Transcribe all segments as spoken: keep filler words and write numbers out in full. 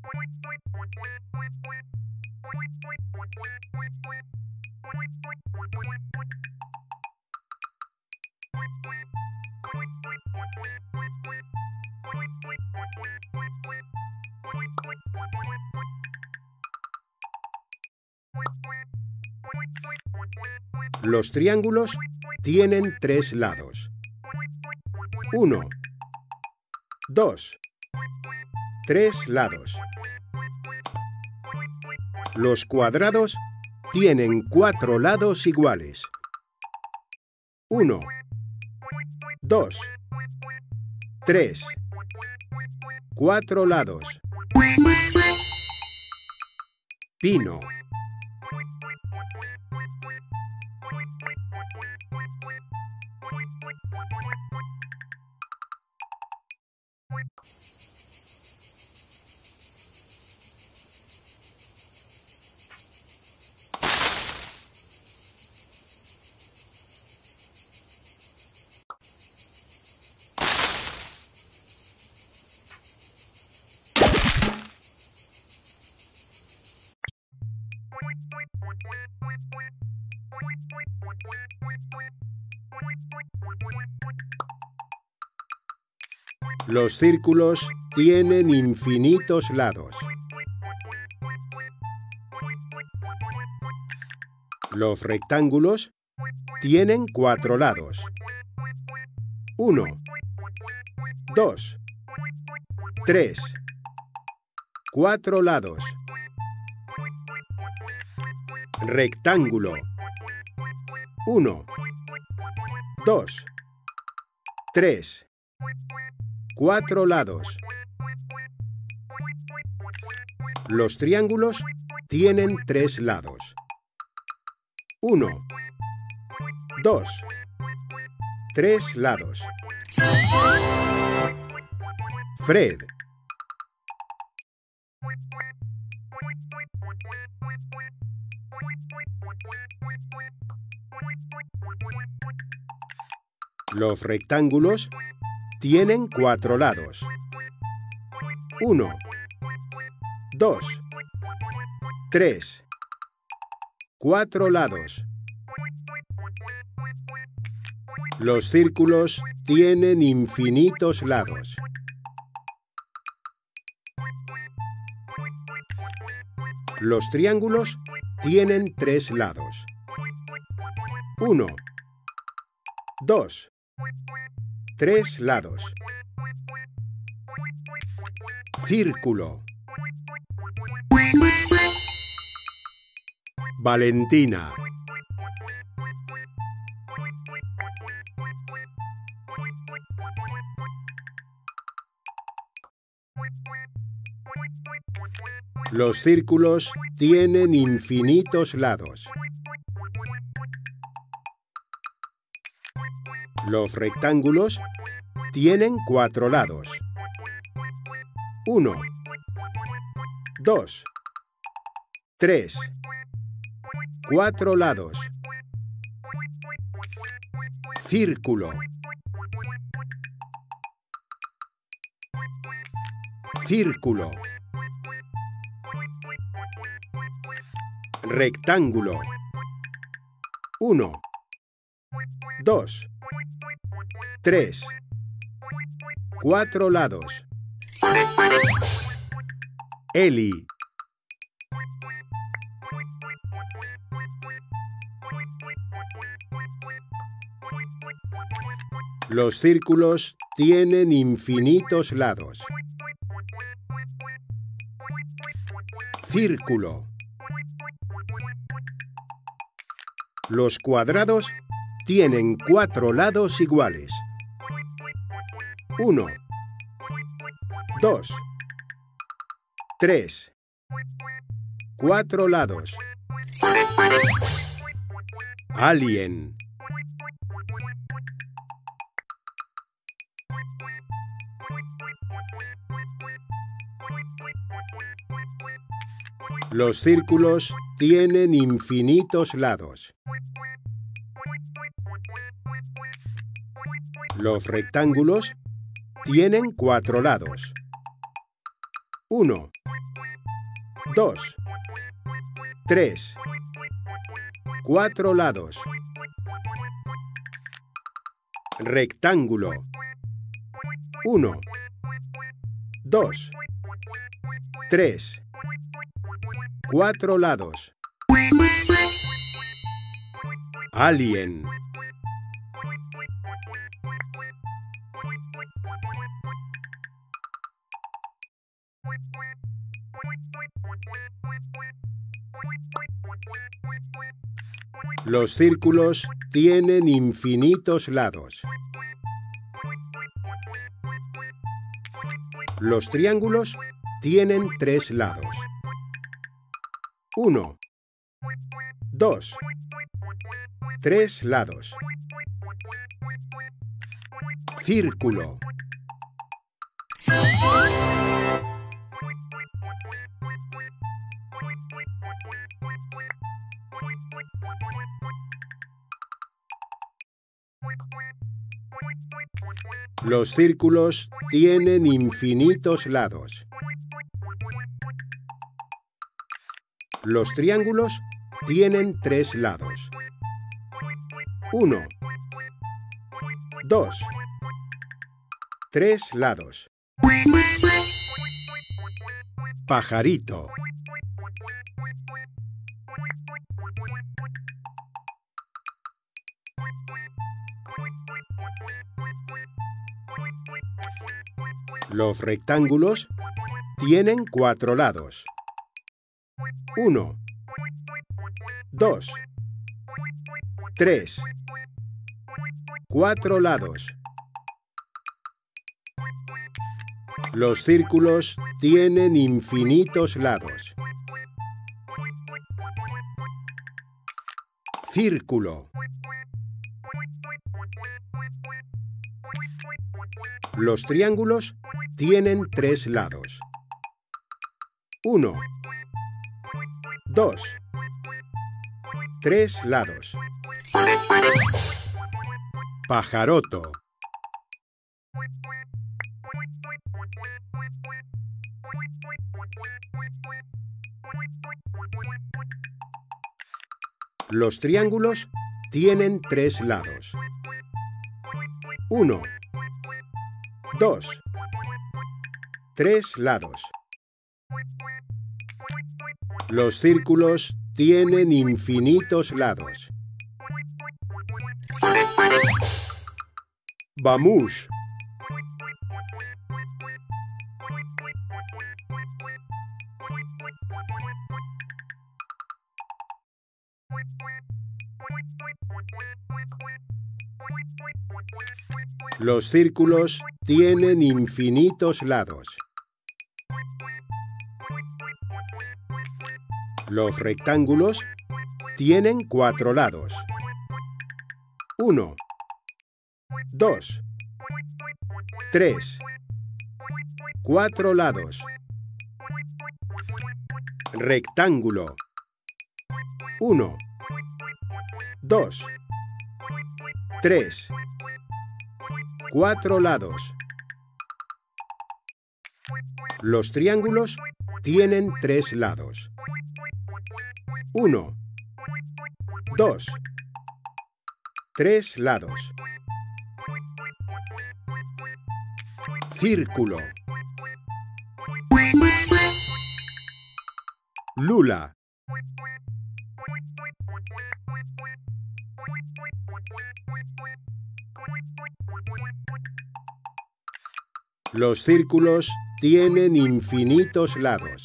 Los triángulos tienen tres lados. Uno, dos, tres lados. Los cuadrados tienen cuatro lados iguales. Uno, dos, tres, cuatro lados. Pino. Los círculos tienen infinitos lados. Los rectángulos tienen cuatro lados. Uno, dos, tres, cuatro lados. Rectángulo. Uno, dos, tres, cuatro lados. Los triángulos tienen tres lados. Uno, dos, tres lados. Fred. Los rectángulos tienen cuatro lados. Uno, dos, tres, cuatro lados. Los círculos tienen infinitos lados. Los triángulos tienen tres lados. Uno, dos, tres lados. Círculo. Valentina. Los círculos tienen infinitos lados. Los rectángulos tienen cuatro lados. Uno, dos, tres, cuatro lados. Círculo. Círculo. Rectángulo. Uno, dos, tres, cuatro lados. Eli. Los círculos tienen infinitos lados. Círculo. Los cuadrados tienen cuatro lados iguales. Uno, dos, tres, cuatro lados. Alien. Los círculos tienen infinitos lados. Los rectángulos tienen cuatro lados. Uno, dos, tres, cuatro lados. Rectángulo. uno, dos, tres, cuatro lados. Alien. Los círculos tienen infinitos lados. Los triángulos tienen tres lados. Uno, dos, tres lados. Círculo. Los círculos tienen infinitos lados. Los triángulos tienen tres lados. Uno, dos, tres lados. Pajarito. Los rectángulos tienen cuatro lados. Uno, dos, tres, cuatro lados. Los círculos tienen infinitos lados. Círculo. Los triángulos tienen tres lados. Uno, dos, tres lados. Pajaroto. Los triángulos tienen tres lados. Uno, dos, tres lados. Los círculos tienen infinitos lados. Vamos. Los círculos tienen infinitos lados. Los rectángulos tienen cuatro lados. Uno, dos, tres, cuatro lados. Rectángulo. Uno, dos, tres, cuatro lados. Los triángulos tienen tres lados. Uno, dos, tres lados. Círculo. Lula. Los círculos tienen infinitos lados.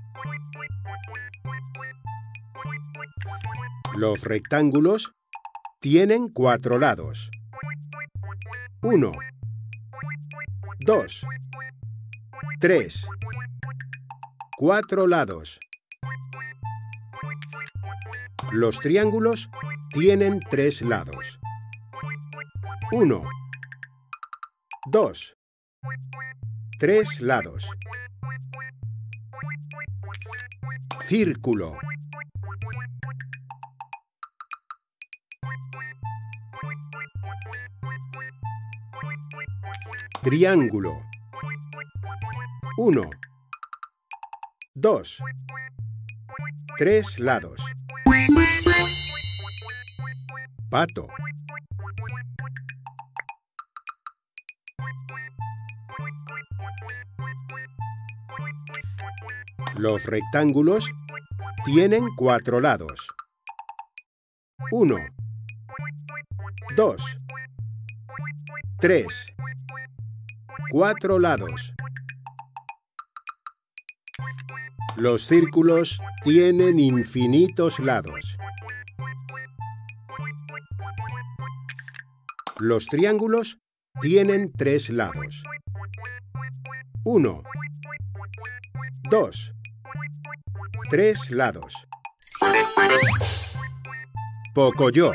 Los rectángulos tienen cuatro lados. Uno, dos, tres, cuatro lados. Los triángulos tienen tres lados. Uno, dos, tres lados. Círculo. Triángulo. Uno, dos, tres lados. Pato. Los rectángulos tienen cuatro lados. Uno, dos, tres, cuatro lados. Los círculos tienen infinitos lados. Los triángulos tienen tres lados. Uno, dos, tres lados. Pocoyo.